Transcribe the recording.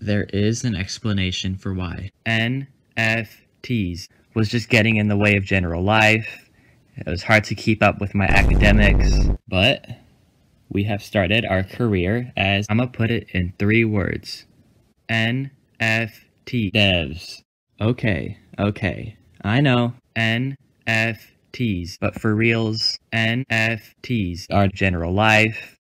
There is an explanation for why. NFTs was just getting in the way of general life. It was hard to keep up with my academics, but we have started our career as, I'm gonna put it in 3 words. NFT devs. Okay, I know. NFTs, but for reals, NFTs are general life.